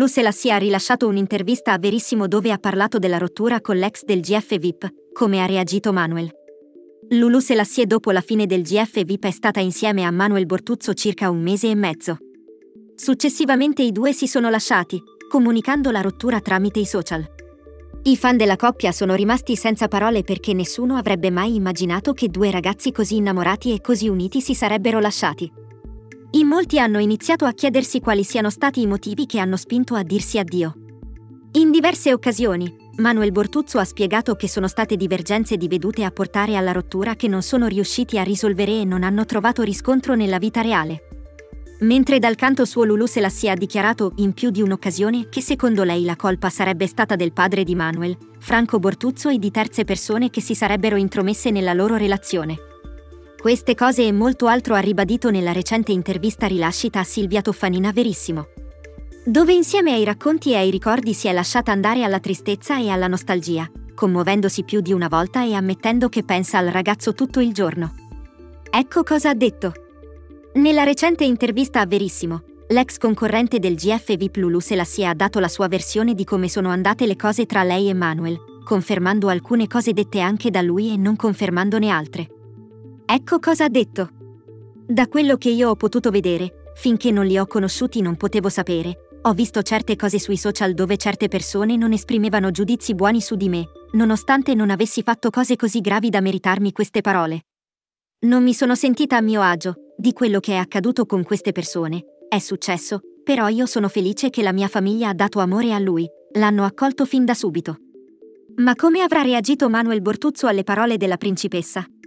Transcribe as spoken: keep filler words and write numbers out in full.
Lulu Selassie ha rilasciato un'intervista a Verissimo dove ha parlato della rottura con l'ex del G F V I P, come ha reagito Manuel. Lulu Selassie dopo la fine del G F V I P è stata insieme a Manuel Bortuzzo circa un mese e mezzo. Successivamente i due si sono lasciati, comunicando la rottura tramite i social. I fan della coppia sono rimasti senza parole perché nessuno avrebbe mai immaginato che due ragazzi così innamorati e così uniti si sarebbero lasciati. In molti hanno iniziato a chiedersi quali siano stati i motivi che hanno spinto a dirsi addio. In diverse occasioni, Manuel Bortuzzo ha spiegato che sono state divergenze di vedute a portare alla rottura che non sono riusciti a risolvere e non hanno trovato riscontro nella vita reale. Mentre dal canto suo Lulu Selassie ha dichiarato in più di un'occasione che secondo lei la colpa sarebbe stata del padre di Manuel, Franco Bortuzzo e di terze persone che si sarebbero intromesse nella loro relazione. Queste cose e molto altro ha ribadito nella recente intervista rilasciata a Silvia Toffanin Verissimo, dove insieme ai racconti e ai ricordi si è lasciata andare alla tristezza e alla nostalgia, commuovendosi più di una volta e ammettendo che pensa al ragazzo tutto il giorno. Ecco cosa ha detto. Nella recente intervista a Verissimo, l'ex concorrente del G F V I P Lulu Selassie ha dato la sua versione di come sono andate le cose tra lei e Manuel, confermando alcune cose dette anche da lui e non confermandone altre. Ecco cosa ha detto. Da quello che io ho potuto vedere, finché non li ho conosciuti non potevo sapere, ho visto certe cose sui social dove certe persone non esprimevano giudizi buoni su di me, nonostante non avessi fatto cose così gravi da meritarmi queste parole. Non mi sono sentita a mio agio, di quello che è accaduto con queste persone, è successo, però io sono felice che la mia famiglia ha dato amore a lui, l'hanno accolto fin da subito. Ma come avrà reagito Manuel Bortuzzo alle parole della principessa?